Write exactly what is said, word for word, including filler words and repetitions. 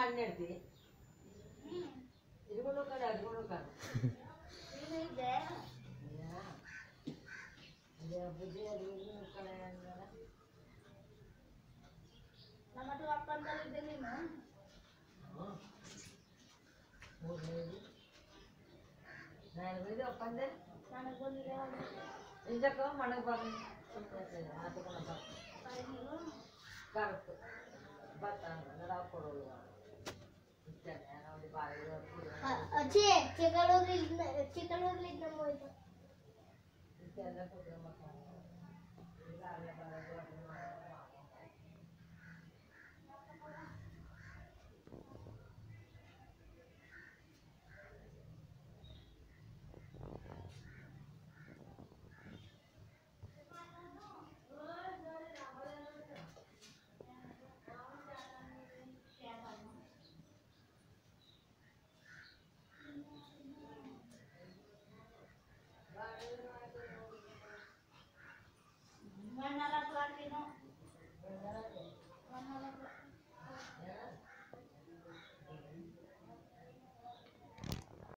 ಮಾಡಿ ನೆಡ್ತಿ ಇದ್ಕೊಂಡು ಕಡೆ ಅದ್ಕೊಂಡು ಕಾಲ ಇದೆ ಬುದ್ಧಿ ಅದು ಕಡೆ ನಮ್ಮದು ಅಪ್ಪಂದಲ್ಲಿ ನೀನು ನಾನು ಬಂದು ಅಪ್ಪಂದೆ ನನಗೆ ಬಂದಿದೆ ಇದಕ್ಕೆ ಮನೆಗೆ ಬರ ಆತಕೊಂಡ ಕರೆಕ್ಟು ಭತ್ತ ನಾವು ಕೊಡೋದು ಅಜ್ಜಿ ಚಿಕ್ಕಳೂರಲ್ಲಿ ಚಿಕ್ಕಳೂರಲ್ಲಿ ನಮ್ಮ ಇಷ್ಟೆಲ್ಲ ಕೊಟ್ಟರೆ ಮಕ್ಕಳು